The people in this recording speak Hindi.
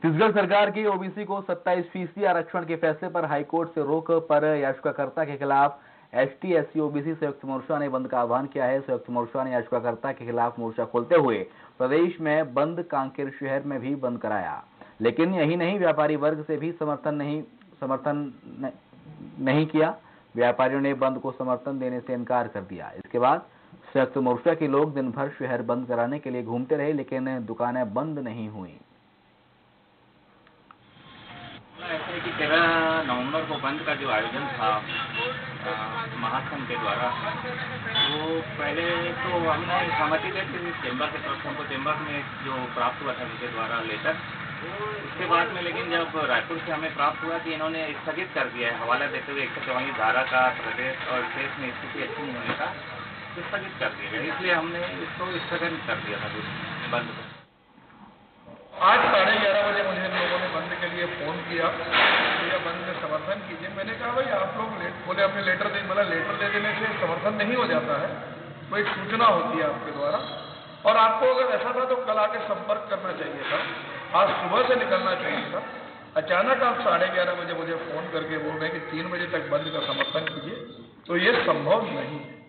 छत्तीसगढ़ सरकार की ओबीसी को 27% आरक्षण के फैसले पर हाईकोर्ट से रोक पर याचिकाकर्ता के खिलाफ एसटी एससी ओबीसी संयुक्त मोर्चा ने बंद का आह्वान किया है। संयुक्त मोर्चा ने याचिकाकर्ता के खिलाफ मोर्चा खोलते हुए प्रदेश में बंद, कांकेर शहर में भी बंद कराया। लेकिन यही नहीं, व्यापारी वर्ग से भी समर्थन नहीं किया। व्यापारियों ने बंद को समर्थन देने से इनकार कर दिया। इसके बाद संयुक्त मोर्चा के लोग दिन भर शहर बंद कराने के लिए घूमते रहे, लेकिन दुकानें बंद नहीं हुई। ऐसे कि 13 नवंबर को बंद का जो आयोजन था महासंघ के द्वारा, वो पहले तो हमने सहमति दी थी चैम्बर के तरफ से, हमको चैम्बर में जो प्राप्त हुआ था उनके द्वारा लेटर। उसके बाद में लेकिन जब रायपुर से हमें प्राप्त हुआ कि इन्होंने स्थगित कर दिया है, हवाला देते हुए 144 धारा का प्रदेश और देश में स्थिति अच्छी नहीं होने का स्थगित कर दिया गया, इसलिए हमने इसको स्थगित कर दिया था बंद को। आज 11:30 बजे मुझे इन लोगों ने बंद के लिए फ़ोन किया, भैया बंद में समर्थन कीजिए। मैंने कहा भाई आप लोग बोले अपने लेटर दे, मतलब लेटर दे देने से समर्थन नहीं हो जाता है, वो एक सूचना होती है आपके द्वारा, और आपको अगर ऐसा था तो कल आके संपर्क करना चाहिए था, आज सुबह से निकलना चाहिए था। अचानक आप 11:30 बजे मुझे फ़ोन करके बोल रहे हैं कि 3 बजे तक बंद का समर्थन कीजिए, तो ये संभव नहीं है।